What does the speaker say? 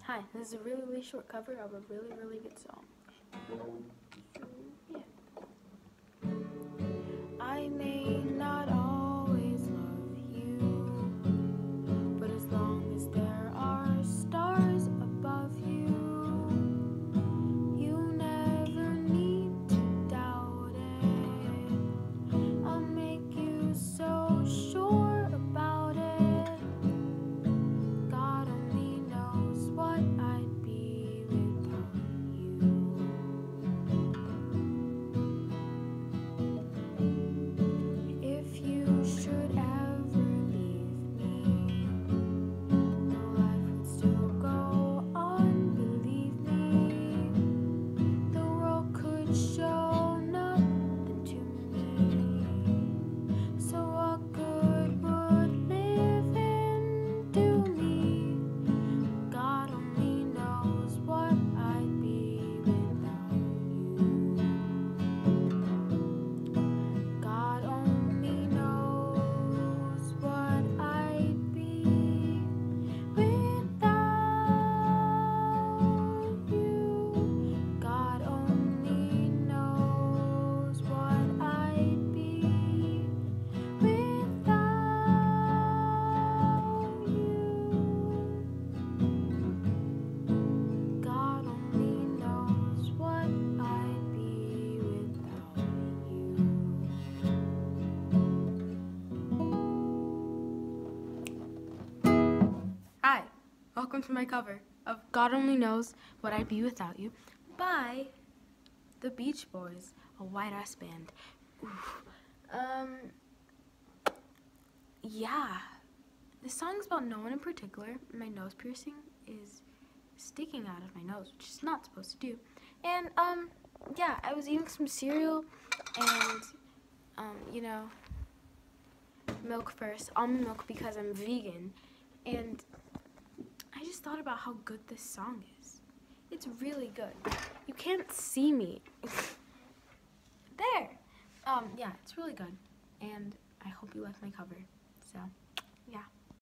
Hi, this is a really, really short cover of a really, really good song. Yeah. I may not always love you, but as long as there are stars above you, you never need to doubt it. I'll make you so sure about it. God only knows what I'd be without you. If you should ever leave me, no life would still go on, believe me. The world could show nothing to me. So what good would living do me? God only knows what I'd be without you. God only knows what I'd be without you. God only knows what I'd be without you. God only knows what I'd be without you. Hi, welcome to my cover of God Only Knows What I'd Be Without You by the Beach Boys, a white-ass band. Oof. Yeah, this song's about no one in particular. My nose piercing is sticking out of my nose, which is not supposed to do. And, yeah, I was eating some cereal and, milk first, almond milk because I'm vegan. And I just thought about how good this song is. It's really good. You can't see me. There. Yeah, it's really good. And I hope you like my cover. So, yeah.